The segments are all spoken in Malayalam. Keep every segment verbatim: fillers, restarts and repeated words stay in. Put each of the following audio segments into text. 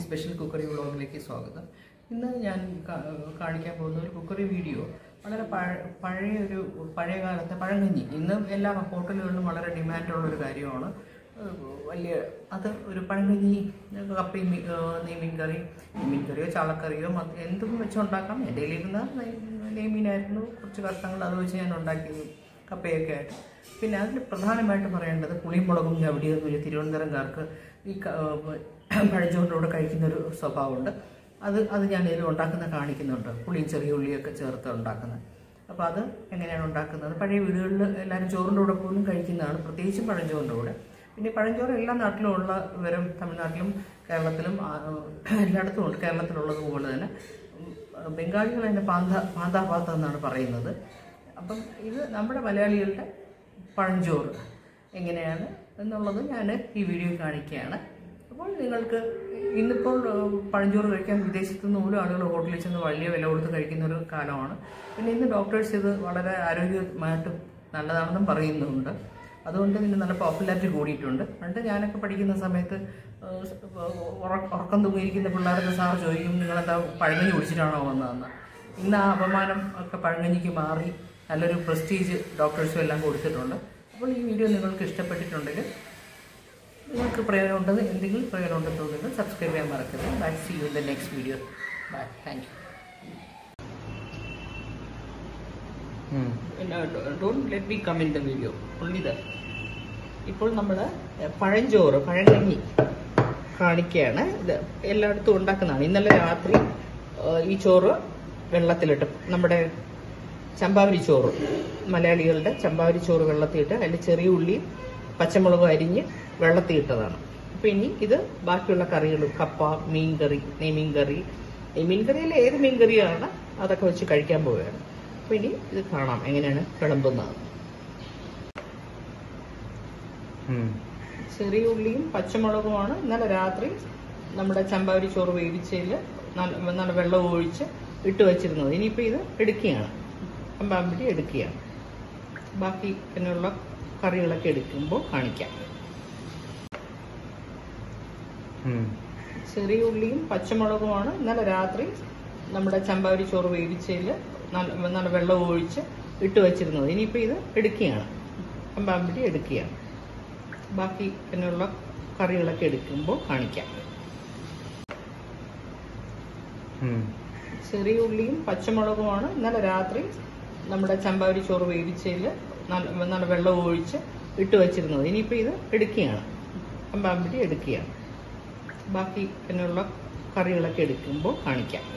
സ്പെഷ്യൽ കുക്കറി വ്ളോഗിലേക്ക് സ്വാഗതം. ഇന്ന് ഞാൻ കാണിക്കാൻ പോകുന്ന ഒരു കുക്കറി വീഡിയോ വളരെ പഴയ ഒരു പഴയ കാലത്തെ പഴങ്കഞ്ഞി. ഇന്ന് എല്ലാ ഹോട്ടലുകളിലും വളരെ ഡിമാൻഡുള്ളൊരു കാര്യമാണ്. വലിയ അത് ഒരു പഴങ്കഞ്ഞി, കപ്പയും നെയ്മീൻ കറി, നെയ്മീൻ കറിയോ ചാളക്കറിയോ എന്തും വെച്ചുണ്ടാക്കാം. എൻ്റെ കയ്യിലിരുന്ന നെയ്മീനായിരുന്നു, കുറച്ച് കഷ്ണങ്ങൾ അത് വെച്ച് ഞാൻ ഉണ്ടാക്കിയത് കപ്പയൊക്കെ ആയിട്ട്. പിന്നെ അതിൽ പ്രധാനമായിട്ട് പറയേണ്ടത് പുളിമുളകും ഞവടിയെന്ന് ഒരു തിരുവനന്തപുരംകാർക്ക് ഈ പഴഞ്ചോറിൻ്റെ കഴിക്കുന്നൊരു സ്വഭാവമുണ്ട്. അത് അത് ഞാൻ ഇതിൽ ഉണ്ടാക്കുന്ന കാണിക്കുന്നുണ്ട്. പുളിയും ചെറിയ ഉള്ളിയൊക്കെ ചേർത്ത് ഉണ്ടാക്കുന്നത്. അപ്പോൾ അത് എങ്ങനെയാണ് ഉണ്ടാക്കുന്നത്? പഴയ വീടുകളിൽ എല്ലാവരും ചോറിൻ്റെ കൂടെ പോലും കഴിക്കുന്നതാണ്, പ്രത്യേകിച്ചും പഴഞ്ചോറിൻ്റെ കൂടെ. പിന്നെ പഴഞ്ചോറ് എല്ലാ നാട്ടിലും ഉള്ള വിവരം തമിഴ്നാട്ടിലും കേരളത്തിലും എല്ലായിടത്തും ഉണ്ട്. കേരളത്തിലുള്ളതുപോലെ തന്നെ ബംഗാളികൾ അതിനെ പാന്ത പാന്താപാത്ത എന്നാണ് പറയുന്നത്. അപ്പം ഇത് നമ്മുടെ മലയാളികളുടെ പഴഞ്ചോറ് എങ്ങനെയാണ് എന്നുള്ളത് ഞാൻ ഈ വീഡിയോയിൽ കാണിക്കുകയാണ്. അപ്പോൾ നിങ്ങൾക്ക് ഇന്നിപ്പോൾ പഴഞ്ചോറ് കഴിക്കാൻ വിദേശത്തു നിന്ന് പോലും ആളുകൾ ഹോട്ടലിൽ ചെന്ന് വലിയ വില കൊടുത്ത് കഴിക്കുന്ന ഒരു കാലമാണ്. പിന്നെ ഇന്ന് ഡോക്ടേഴ്സ് ഇത് വളരെ ആരോഗ്യമായിട്ട് നല്ലതാണെന്നും പറയുന്നുണ്ട്. അതുകൊണ്ട് ഇതിന് നല്ല പോപ്പുലാരിറ്റി കൂടിയിട്ടുണ്ട്. പണ്ട് ഞാനൊക്കെ പഠിക്കുന്ന സമയത്ത് ഉറക്കം തൂങ്ങിയിരിക്കുന്ന പിള്ളേർക്ക് സാർ ചോദിക്കും, നിങ്ങളെന്താ പഴങ്കഞ്ഞി കുടിച്ചിട്ടാണോ വന്നതെന്ന്. ഇന്ന് ആ അപമാനം ഒക്കെ പഴങ്കഞ്ഞിക്ക് മാറി നല്ലൊരു പ്രസ്റ്റീജ് ഡോക്ടേഴ്സും എല്ലാം കൊടുത്തിട്ടുണ്ട്. അപ്പോൾ ഈ വീഡിയോ നിങ്ങൾക്ക് ഇഷ്ടപ്പെട്ടിട്ടുണ്ടെങ്കിൽ, നിങ്ങൾക്ക് പ്രയോജനം ഉണ്ടെന്ന് എന്തെങ്കിലും പ്രയോജനം ഉണ്ടെന്നുണ്ടെങ്കിൽ സബ്സ്ക്രൈബ് ചെയ്യാൻ മറക്കരുത്. Bye, see you in the next video. Bye, thank you. Don't let me come in the video, only the. ഇപ്പോൾ നമ്മൾ പഴഞ്ചോറ് പഴങ്കഞ്ഞി കാണിക്കുകയാണ്. ഇത് എല്ലായിടത്തും ഉണ്ടാക്കുന്നതാണ്. ഇന്നലെ രാത്രി ഈ ചോറ് വെള്ളത്തിലിട്ട്, നമ്മുടെ ചമ്പാവരി ചോറ്, മലയാളികളുടെ ചമ്പാവരി ചോറ് വെള്ളത്തിയിട്ട് അതിൽ ചെറിയ ഉള്ളിയും പച്ചമുളകും അരിഞ്ഞ് വെള്ളത്തിയിട്ടതാണ്. അപ്പോൾ ഇനി ഇത് ബാക്കിയുള്ള കറികൾ, കപ്പ, മീൻ കറി, നെയ്മീൻ കറി, നെയ്മീൻ കറിയിൽ ഏത് മീൻ കറിയാണ് അതൊക്കെ വെച്ച് കഴിക്കാൻ പോവുകയാണ്. അപ്പോൾ ഇനി ഇത് കാണാം എങ്ങനെയാണ് വിളമ്പുന്നത്. ചെറിയ ഉള്ളിയും പച്ചമുളകുമാണ് ഇന്നലെ രാത്രി നമ്മുടെ ചമ്പാവരി ചോറ് വേവിച്ചതിൽ നല്ല വെള്ളം ഒഴിച്ച് ഇട്ട് വെച്ചിരുന്നത്. ഇനിയിപ്പോൾ ഇത് എടുക്കുകയാണ്, ചമ്പാവരി എടുക്കുകയാണ്. ബാക്കി പിന്നെയുള്ള കറികളൊക്കെ എടുക്കുമ്പോൾ കാണിക്കാം. ചെറിയ ഉള്ളിയും പച്ചമുളകുമാണ് ഇന്നലെ രാത്രി നമ്മുടെ ചമ്പാവരി ചോറ് വേവിച്ചതിൽ നല്ല വെള്ളം ഒഴിച്ച് ഇട്ട് വെച്ചിരുന്നത്. ഇനിയിപ്പോൾ ഇത് എടുക്കുകയാണ്, ചമ്പാവരി എടുക്കുകയാണ്. ബാക്കി പിന്നെയുള്ള കറികളൊക്കെ എടുക്കുമ്പോൾ കാണിക്കാം. ചെറിയ ഉള്ളിയും പച്ചമുളകുമാണ് ഇന്നലെ രാത്രി നമ്മുടെ ചമ്പാവരി ചോറ് വേവിച്ചതിൽ നല്ല വെള്ളം ഒഴിച്ച് ഇട്ട് വെച്ചിരുന്നത്. ഇനിയിപ്പോൾ ഇത് എടുക്കുകയാണ്, ചമ്പാവരി എടുക്കുകയാണ്. ബാക്കി പിന്നെയുള്ള കറികളൊക്കെ എടുക്കുമ്പോൾ കാണിക്കാം.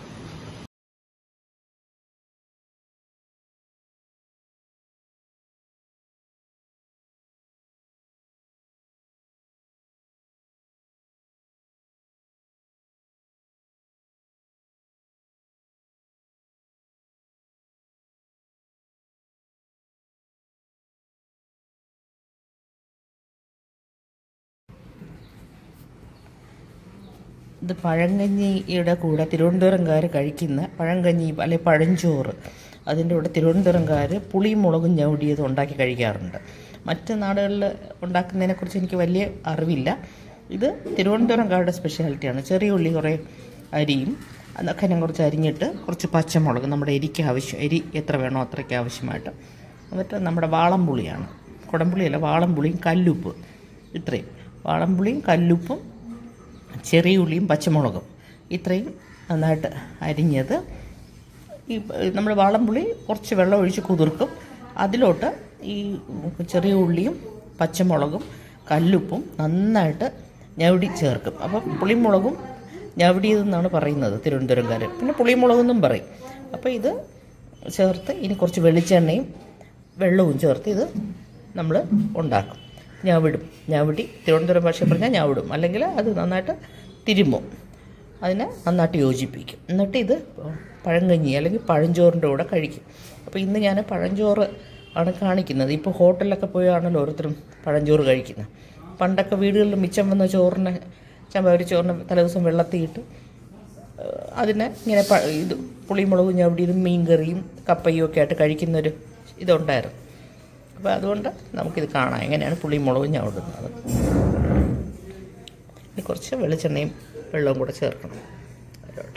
ഇത് പഴങ്കഞ്ഞിയുടെ കൂടെ തിരുവനന്തപുരംകാർ കഴിക്കുന്ന പഴങ്കഞ്ഞി അല്ലെങ്കിൽ പഴഞ്ചോറ്, അതിൻ്റെ കൂടെ തിരുവനന്തപുരംകാർ പുളിയും മുളകും ഞവടിയത് ഉണ്ടാക്കി കഴിക്കാറുണ്ട്. മറ്റ് നാടുകളിൽ ഉണ്ടാക്കുന്നതിനെക്കുറിച്ച് എനിക്ക് വലിയ അറിവില്ല. ഇത് തിരുവനന്തപുരംകാരുടെ സ്പെഷ്യാലിറ്റിയാണ്. ചെറിയ ഉള്ളി കുറേ അരിയും അതൊക്കെ ഞാൻ കുറച്ച് അരിഞ്ഞിട്ട് കുറച്ച് പച്ചമുളക്, നമ്മുടെ എരിക്ക് ആവശ്യം, എരി എത്ര വേണോ അത്രയ്ക്ക് ആവശ്യമായിട്ട്, എന്നിട്ട് നമ്മുടെ വാളംപുളിയാണ്, കുടംപുളിയല്ല വാളംപുളിയും കല്ലുപ്പ്, ഇത്രയും വാളംപുളിയും കല്ലുപ്പും ചെറിയ ഉള്ളിയും പച്ചമുളകും ഇത്രയും നന്നായിട്ട് അരിഞ്ഞത്. ഈ നമ്മൾ വാളംപുളി കുറച്ച് വെള്ളം ഒഴിച്ച് കുതിർക്കും. അതിലോട്ട് ഈ ചെറിയ ഉള്ളിയും പച്ചമുളകും കല്ലുപ്പും നന്നായിട്ട് ഞവടി ചേർക്കും. അപ്പം പുളിമുളകും ഞവടിയതെന്നാണ് പറയുന്നത് തിരുവനന്തപുരംകാർ. പിന്നെ പുളിമുളകെന്നും പറയും. അപ്പോൾ ഇത് ചേർത്ത് ഇനി കുറച്ച് വെളിച്ചെണ്ണയും വെള്ളവും ചേർത്ത് ഇത് നമ്മൾ ഉണ്ടാക്കും. ഞവിടും, ഞവടി തിരുവനന്തപുരം ഭാഷ പറഞ്ഞാൽ ഞവിടും, അല്ലെങ്കിൽ അത് നന്നായിട്ട് തിരുമ്മും. അതിനെ നന്നായിട്ട് യോജിപ്പിക്കും. എന്നിട്ട് ഇത് പഴങ്കഞ്ഞി അല്ലെങ്കിൽ പഴഞ്ചോറിൻ്റെ കൂടെ കഴിക്കും. അപ്പോൾ ഇന്ന് ഞാൻ പഴഞ്ചോറ് ആണ് കാണിക്കുന്നത്. ഇപ്പോൾ ഹോട്ടലിലൊക്കെ പോയാണല്ലോ ഓരോരുത്തരും പഴഞ്ചോറ് കഴിക്കുന്നത്. പണ്ടൊക്കെ വീടുകളിൽ മിച്ചം വന്ന ചോറിനെ, ചമ്പാവരി ചോറിനെ തലേദിവസം വെള്ളത്തിയിട്ട് അതിനെ ഇങ്ങനെ ഇത് പുളിമുളകും ഞവടിയും മീൻ കറിയും കപ്പയും ഒക്കെ ആയിട്ട് കഴിക്കുന്നൊരു ഇതുണ്ടായിരുന്നു. അപ്പോൾ അതുകൊണ്ട് നമുക്കിത് കാണാം എങ്ങനെയാണ് പുളിയും മുളകും ഞവടുന്നത്. കുറച്ച് വെളിച്ചെണ്ണയും വെള്ളവും കൂടെ ചേർക്കണം അതിലോട്ട്.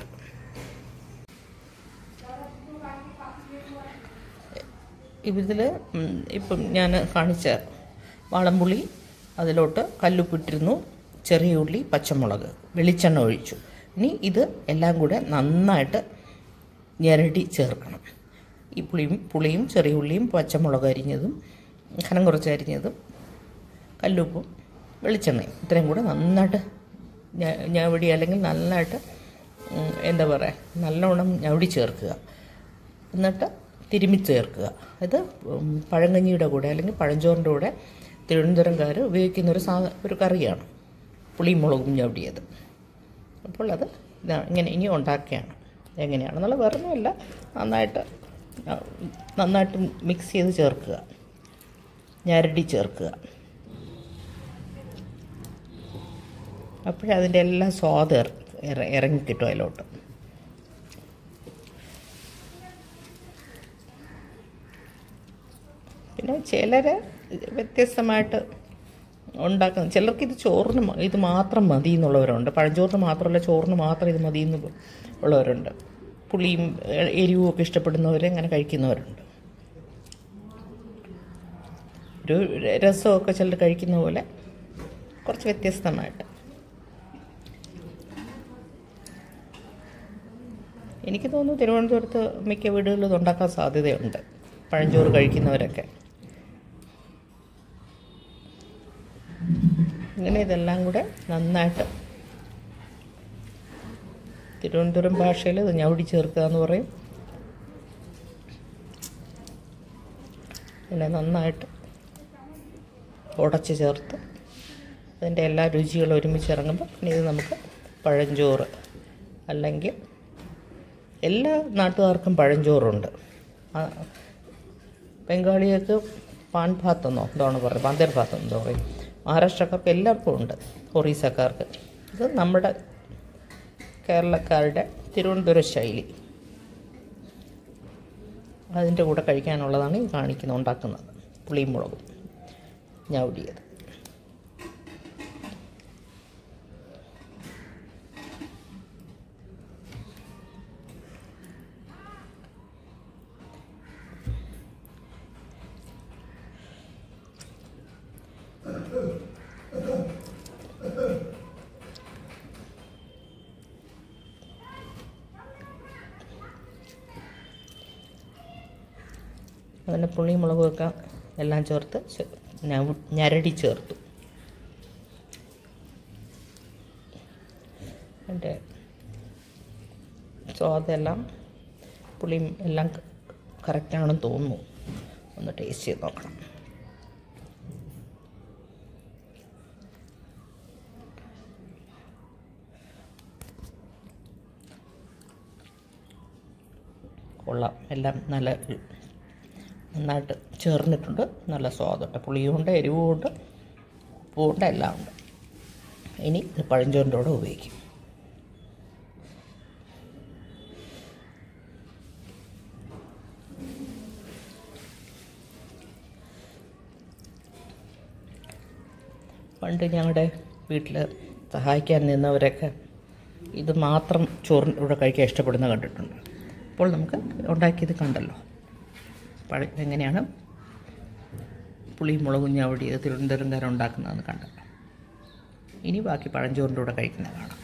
ഇതിൽ ഇപ്പം ഞാൻ കാണിച്ച വാളംപുളി അതിലോട്ട് കല്ലുപ്പിട്ടിരുന്നു, ചെറിയ ഉള്ളി, പച്ചമുളക്, വെളിച്ചെണ്ണ ഒഴിച്ചു. ഇനി ഇത് എല്ലാം കൂടെ നന്നായിട്ട് ഞെരടി ചേർക്കണം. ഈ പുളിയും പുളിയും ചെറിയ ഉള്ളിയും പച്ചമുളക് അരിഞ്ഞതും ഘനം കുറച്ച് അരിഞ്ഞതും കല്ലുപ്പും വെളിച്ചെണ്ണയും ഇത്രയും കൂടെ നന്നായിട്ട് ഞവടി അല്ലെങ്കിൽ നന്നായിട്ട് എന്താ പറയുക നല്ലോണം ഞവടി ചേർക്കുക. എന്നിട്ട് തിരുമ്മി ചേർക്കുക. ഇത് പഴങ്കഞ്ഞിയുടെ കൂടെ അല്ലെങ്കിൽ പഴഞ്ചോറിൻ്റെ കൂടെ തിരുവനന്തപുരംകാർ ഉപയോഗിക്കുന്ന ഒരു സാ ഒരു കറിയാണ് പുളിയും മുളകും ഞവടിയത്. അപ്പോൾ അത് ഇങ്ങനെ ഇനി ഉണ്ടാക്കുകയാണ്. എങ്ങനെയാണെന്നുള്ള വേറൊന്നുമല്ല, നന്നായിട്ട് നന്നായിട്ട് മിക്സ് ചെയ്ത് ചേർക്കുക, ഞരടി ചേർക്കുക. അപ്പോഴതിൻ്റെ എല്ലാ സ്വാദ് ഇറങ്ങിക്കിട്ടും അതിലോട്ട്. പിന്നെ ചിലർ വ്യത്യസ്തമായിട്ട് ഉണ്ടാക്കുന്ന ചിലർക്ക് ഇത് ചോറിന് ഇത് മാത്രം മതി എന്നുള്ളവരുണ്ട്. പഴഞ്ചോറിന് മാത്രമല്ല ചോറിന് മാത്രം ഇത് മതി എന്ന് ഉള്ളവരുണ്ട്. പുളിയും എരിവും ഒക്കെ ഇഷ്ടപ്പെടുന്നവർ അങ്ങനെ കഴിക്കുന്നവരുണ്ട്. ഒരു രസമൊക്കെ ചിലർ കഴിക്കുന്ന പോലെ കുറച്ച് വ്യത്യസ്തമായിട്ട്. എനിക്ക് തോന്നുന്നു തിരുവനന്തപുരത്ത് മിക്ക വീടുകളിലും ഇത് ഉണ്ടാക്കാൻ സാധ്യതയുണ്ട്, പഴഞ്ചോറ് കഴിക്കുന്നവരൊക്കെ. ഇങ്ങനെ ഇതെല്ലാം കൂടെ നന്നായിട്ട് തിരുവനന്തപുരം ഭാഷയിൽ ഇത് ഞവടി ചേർക്കുക എന്ന് പറയും. പിന്നെ നന്നായിട്ട് ഉടച്ച് ചേർത്ത് അതിൻ്റെ എല്ലാ രുചികളും ഒരുമിച്ച് ഇറങ്ങുമ്പോൾ പിന്നെ ഇത് നമുക്ക് പഴഞ്ചോറ്, അല്ലെങ്കിൽ എല്ലാ നാട്ടുകാർക്കും പഴഞ്ചോറുണ്ട്. ബംഗാളികൾക്ക് പാൻ ഭാത്തെന്നോ എന്താണ് പറയുക, പാന്തേർ ഭാത്ത് എന്തോ പറയും. മഹാരാഷ്ട്രക്കാർക്ക് എല്ലാവർക്കും ഉണ്ട്, ഒറീസക്കാർക്ക്. ഇത് നമ്മുടെ കേരളക്കാരുടെ തിരുവനന്തപുരം ശൈലി. അതിൻ്റെ കൂടെ കഴിക്കാനുള്ളതാണ് ഈ കാണിക്കുന്നത്, ഉണ്ടാക്കുന്നത് പുളിയും മുളകും ഞവടിയത്. അങ്ങനെ പുളിയും മുളകുമൊക്കെ എല്ലാം ചേർത്ത് ഞരടി ചേർത്തു. അതിൻ്റെ സ്വാദെല്ലാം പുളിയും എല്ലാം കറക്റ്റാണെന്ന് തോന്നുന്നു. ഒന്ന് ടേസ്റ്റ് ചെയ്ത് നോക്കണം. കൊള്ളാം, എല്ലാം നല്ല നന്നായിട്ട് ചേർന്നിട്ടുണ്ട്. നല്ല സ്വാദുണ്ട്, പുളിയുമുണ്ട്, എരിവുമുണ്ട്, ഉപ്പുമുണ്ട്, എല്ലാം ഉണ്ട്. ഇനി ഇത് പഴഞ്ചോറിൻ്റെ കൂടെ ഉപയോഗിക്കും. പണ്ട് ഞങ്ങളുടെ വീട്ടിൽ സഹായിക്കാൻ നിന്നവരൊക്കെ ഇത് മാത്രം ചോറിൻ്റെ കൂടെ കഴിക്കാൻ ഇഷ്ടപ്പെടുന്ന കണ്ടിട്ടുണ്ട്. അപ്പോൾ നമുക്ക് ഉണ്ടാക്കിയത് കണ്ടല്ലോ, പഴ എങ്ങനെയാണ് പുളിയും മുളകും ഞവടി തിരുവനന്തപുരംകാരൻ ഉണ്ടാക്കുന്നതെന്ന് കണ്ടല്ലോ. ഇനി ബാക്കി പഴഞ്ചോറിൻ്റെ കൂടെ കഴിക്കുന്നത് കാണാം.